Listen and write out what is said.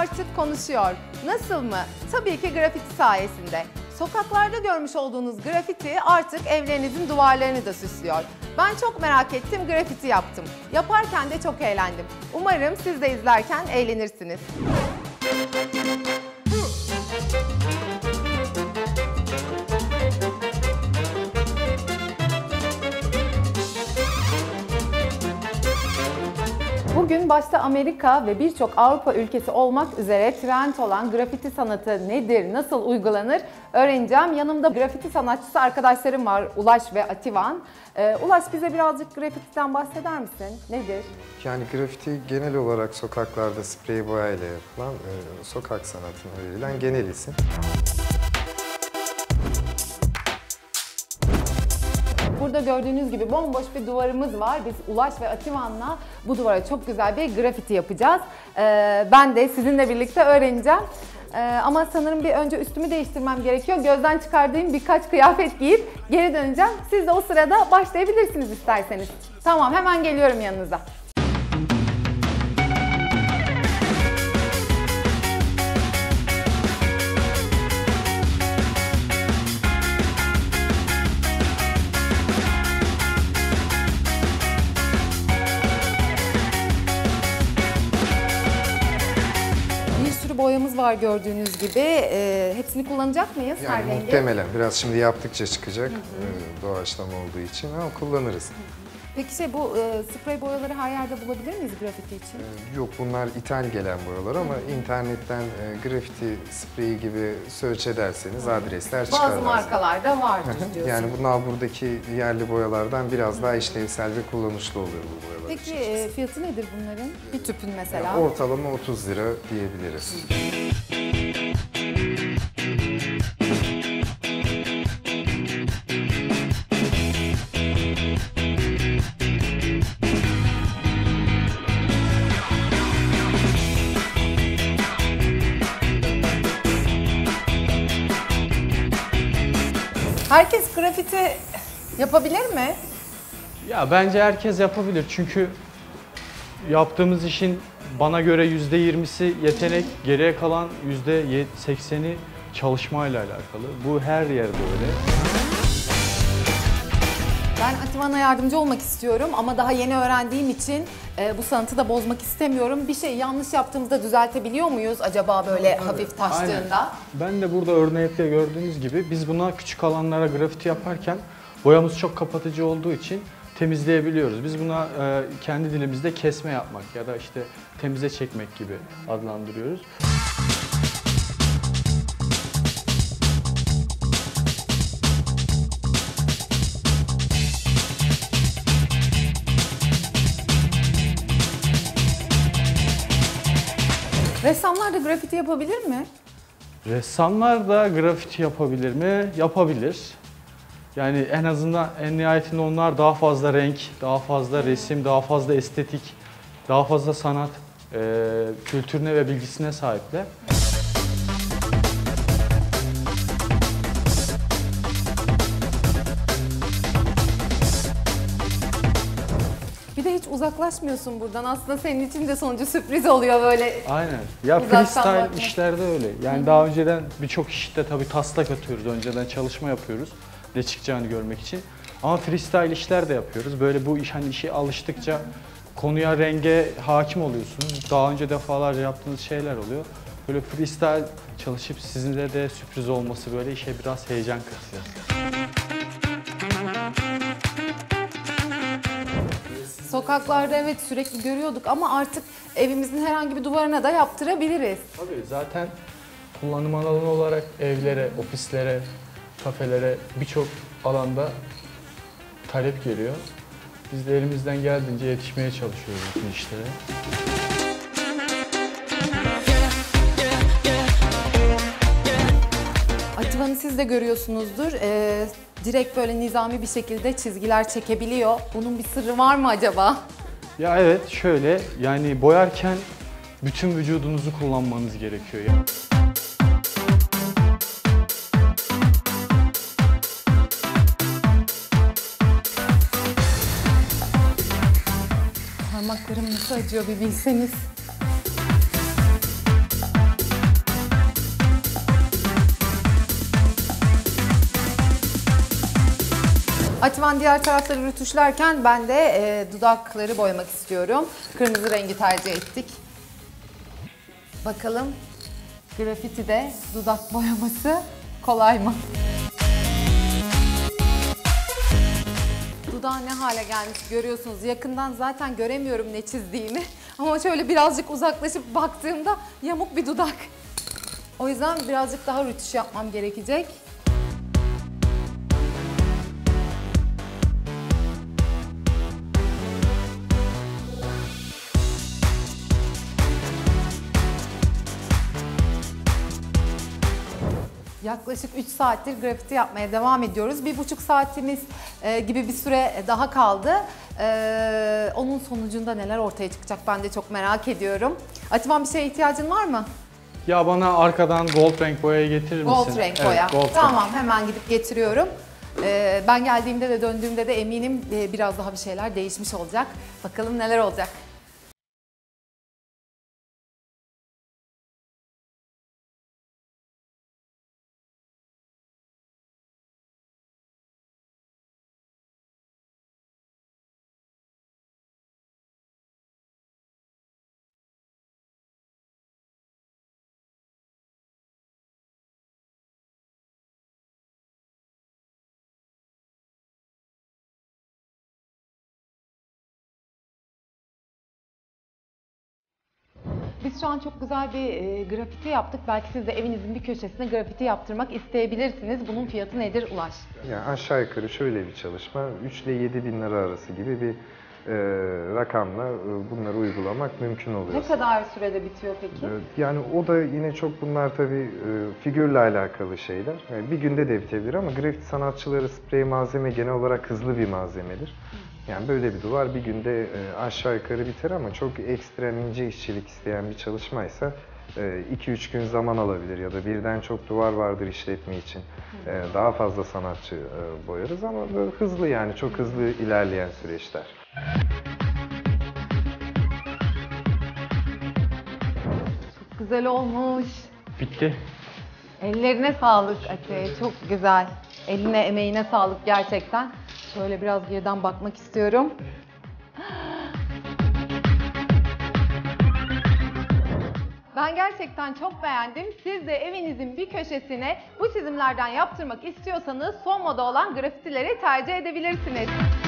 artık konuşuyor. Nasıl mı? Tabii ki grafiti sayesinde. Sokaklarda görmüş olduğunuz grafiti artık evlerinizin duvarlarını da süslüyor. Ben çok merak ettim, grafiti yaptım. Yaparken de çok eğlendim. Umarım siz de izlerken eğlenirsiniz. Bugün başta Amerika ve birçok Avrupa ülkesi olmak üzere trend olan grafiti sanatı nedir, nasıl uygulanır öğreneceğim. Yanımda grafiti sanatçısı arkadaşlarım var, Ulaş ve Ativan. Ulaş, bize birazcık grafitiden bahseder misin? Nedir? Yani grafiti genel olarak sokaklarda sprey boyayla yapılan, sokak sanatına verilen genel isim. Burada gördüğünüz gibi bomboş bir duvarımız var. Biz Ulaş ve Ativan'la bu duvara çok güzel bir grafiti yapacağız. Ben de sizinle birlikte öğreneceğim. Ama sanırım bir önce üstümü değiştirmem gerekiyor. Gözden çıkardığım birkaç kıyafet giyip geri döneceğim. Siz de o sırada başlayabilirsiniz isterseniz. Tamam, hemen geliyorum yanınıza. Boyamız var gördüğünüz gibi. Hepsini kullanacak mıyız? Yani muhtemelen biraz şimdi yaptıkça çıkacak doğaçlama olduğu için ama kullanırız. Peki bu sprey boyaları her yerde bulabilir miyiz grafiti için? Yok, bunlar ithal gelen boyalar ama internetten grafiti spreyi gibi search ederseniz adresler çıkar. Bazı markalarda vardır diyorsun. Yani bunlar buradaki yerli boyalardan biraz daha işlevsel ve kullanışlı oluyor bu boyalar. Peki fiyatı nedir bunların? Bir tüpün mesela. Yani ortalama 30 lira diyebiliriz. Herkes grafiti yapabilir mi? Ya bence herkes yapabilir çünkü yaptığımız işin bana göre %20'si yetenek, geriye kalan %80'i çalışmayla alakalı. Bu her yerde öyle. Ben Ativan'a yardımcı olmak istiyorum ama daha yeni öğrendiğim için bu sanatı da bozmak istemiyorum. Bir şey yanlış yaptığımızda düzeltebiliyor muyuz acaba böyle hafif taştığında? Aynen. Ben de burada örnekte gördüğünüz gibi biz buna küçük alanlara grafiti yaparken boyamız çok kapatıcı olduğu için temizleyebiliyoruz. Biz buna kendi dilimizde kesme yapmak ya da işte temize çekmek gibi adlandırıyoruz. Ressamlar da grafiti yapabilir mi? Ressamlar da grafiti yapabilir mi? Yapabilir. Yani en azından en nihayetinde onlar daha fazla renk, daha fazla resim, daha fazla estetik, daha fazla sanat kültürüne ve bilgisine sahipler. Bir de hiç uzaklaşmıyorsun buradan. Aslında senin için de sonucu sürpriz oluyor böyle. Aynen. Ya freestyle işlerde öyle. Yani daha önceden birçok işte tabii taslak atıyoruz. Önceden çalışma yapıyoruz. Ne çıkacağını görmek için. Ama freestyle işler de yapıyoruz. Böyle bu iş hani işe alıştıkça konuya, renge hakim oluyorsunuz. Daha önce defalarca yaptığınız şeyler oluyor. Böyle freestyle çalışıp sizinle de sürpriz olması böyle işe biraz heyecan katıyor. Sokaklarda evet sürekli görüyorduk ama artık evimizin herhangi bir duvarına da yaptırabiliriz. Tabii zaten kullanım alanı olarak evlere, ofislere, kafelere birçok alanda talep geliyor. Biz de elimizden geldiğince yetişmeye çalışıyoruz bütün işlere. Ativan'ı siz de görüyorsunuzdur. Direkt böyle nizami bir şekilde çizgiler çekebiliyor. Bunun bir sırrı var mı acaba? Ya evet, şöyle yani boyarken bütün vücudunuzu kullanmanız gerekiyor. Parmaklarım nasıl acıyor bir bilseniz. Ativan diğer tarafları rötuşlarken ben de dudakları boyamak istiyorum. Kırmızı rengi tercih ettik. Bakalım grafitide dudak boyaması kolay mı? Dudağın ne hale gelmiş görüyorsunuz. Yakından zaten göremiyorum ne çizdiğini. Ama şöyle birazcık uzaklaşıp baktığımda yamuk bir dudak. O yüzden birazcık daha rötuş yapmam gerekecek. Yaklaşık 3 saattir grafiti yapmaya devam ediyoruz. 1,5 saatimiz gibi bir süre daha kaldı. Onun sonucunda neler ortaya çıkacak ben de çok merak ediyorum. Ativan bir şeye ihtiyacın var mı? Ya bana arkadan gold renk boyayı getirir misin? Gold renk boya. Evet, gold Tamam, renk. hemen gidip getiriyorum. Ben geldiğimde de döndüğümde de eminim biraz daha bir şeyler değişmiş olacak. Bakalım neler olacak. Biz şu an çok güzel bir grafiti yaptık. Belki siz de evinizin bir köşesine grafiti yaptırmak isteyebilirsiniz. Bunun fiyatı nedir Ulaş? Yani aşağı yukarı şöyle bir çalışma, 3 ile 7 bin lira arası gibi bir rakamla bunları uygulamak mümkün oluyor. Ne kadar sürede bitiyor peki? Yani o da yine çok bunlar tabii figürle alakalı şeyler. Yani bir günde de bitebilir ama grafiti sanatçıları sprey malzeme genel olarak hızlı bir malzemedir. Yani böyle bir duvar bir günde aşağı yukarı biter ama çok ekstrem ince işçilik isteyen bir çalışmaysa 2-3 gün zaman alabilir ya da birden çok duvar vardır işletme için. Daha fazla sanatçı boyarız ama böyle hızlı yani çok hızlı ilerleyen süreçler. Çok güzel olmuş. Bitti. Ellerine sağlık Ati. Çok güzel. Eline, emeğine sağlık gerçekten. Şöyle biraz geriden bakmak istiyorum. Ben gerçekten çok beğendim. Siz de evinizin bir köşesine bu çizimlerden yaptırmak istiyorsanız son moda olan grafitileri tercih edebilirsiniz.